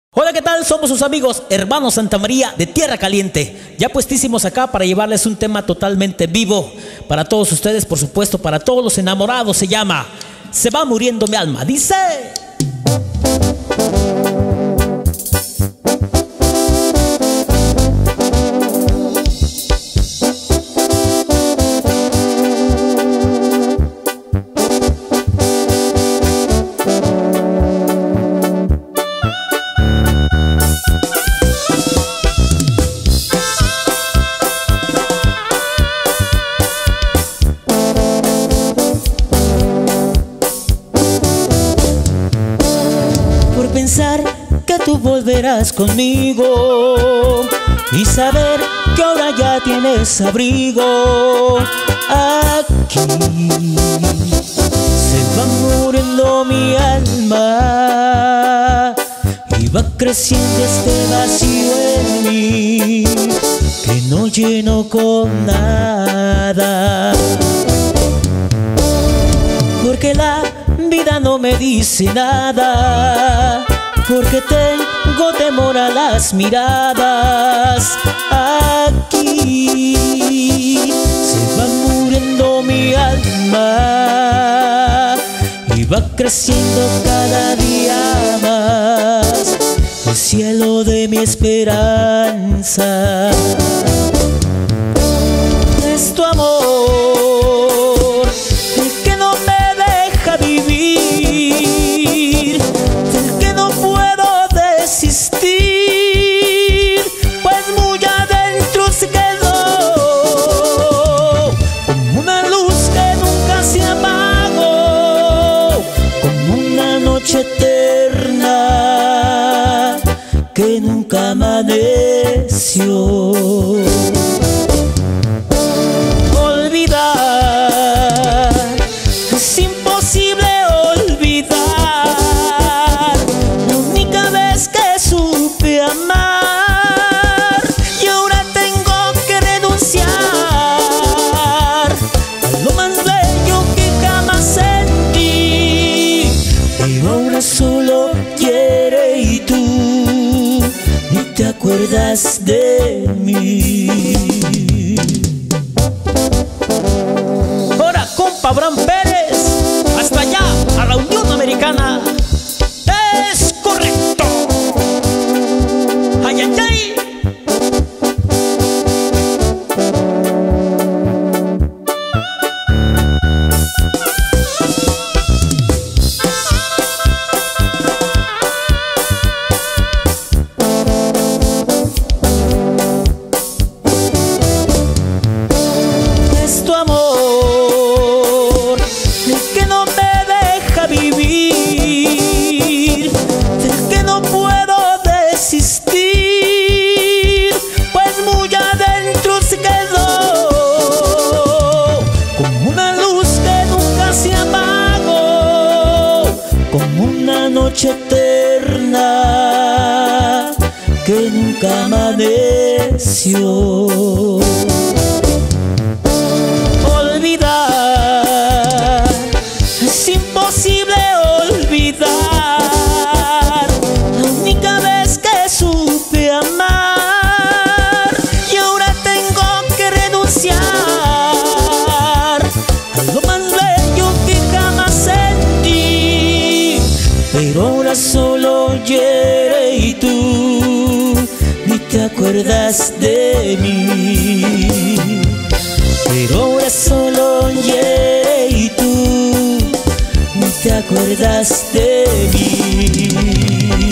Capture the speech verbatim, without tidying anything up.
Hola, ¿qué tal? Somos sus amigos Hermanos Santa María de Tierra Caliente. Ya puestísimos acá para llevarles un tema totalmente vivo para todos ustedes, por supuesto, para todos los enamorados. Se llama Se va muriendo mi alma. Dice: pensar que tú volverás conmigo y saber que ahora ya tienes abrigo aquí. Se va muriendo mi alma y va creciendo este vacío en mí que no lleno con nada, porque la vida no me dice nada, porque tengo temor a las miradas. Aquí se va muriendo mi alma y va creciendo cada día más el cielo de mi esperanza. Es tu amor el que no me deja vivir, del que no puedo desistir, pues muy adentro se quedó como una luz que nunca se apagó, como una noche eterna que nunca amaneció. Solo quiere y tú ni te acuerdas de mí. Ahora, compa Abraham Pérez, hasta allá, a la Unión Americana. Es correcto. Ay, ay, ay. Vivir, del que no puedo desistir, pues muy adentro se quedó como una luz que nunca se apagó, como una noche eterna que nunca amaneció. Olvidar es imposible. Olvidar la única vez que supe amar, y ahora tengo que renunciar a lo más bello que jamás sentí. Pero ahora solo hiere y tú ni te acuerdas de mí. Pero ahora solo hiere y tú te acuerdas de mí.